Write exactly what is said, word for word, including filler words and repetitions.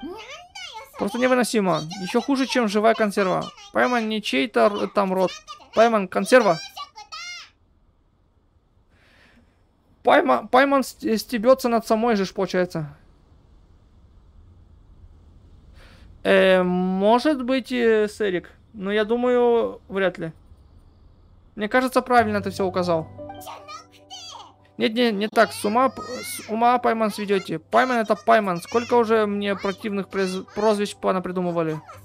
Просто невыносимо. Еще хуже, чем живая консерва. Пайман не чей-то там рот. Пайман консерва. Пайма, Пайман стебется над самой же, получается. Э, может быть, э, Сэрик. Но я думаю, вряд ли. Мне кажется, правильно ты все указал. Нет, не, не так. С ума, с ума Пайман сведете. Пайман это Пайман. Сколько уже мне противных прозвищ понапридумывали.